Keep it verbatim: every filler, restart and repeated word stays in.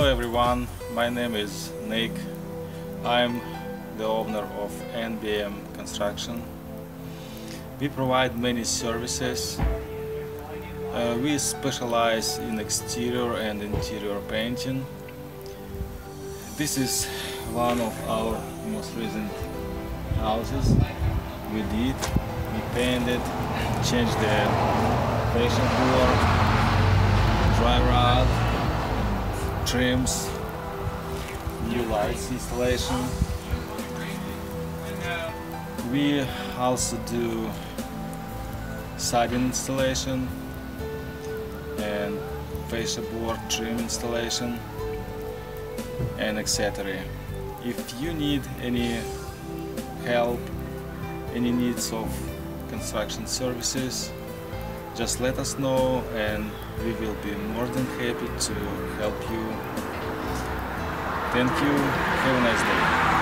Hello everyone, my name is Nick. I'm the owner of N B M Construction. We provide many services. Uh, we specialize in exterior and interior painting. This is one of our most recent houses. We did, we painted, changed the fascia board, dry rod, trims, new lights installation. We also do siding installation and fascia board trim installation and et cetera. If you need any help, any needs of construction services, just let us know and we will be more than happy to help you. Thank you. Have a nice day.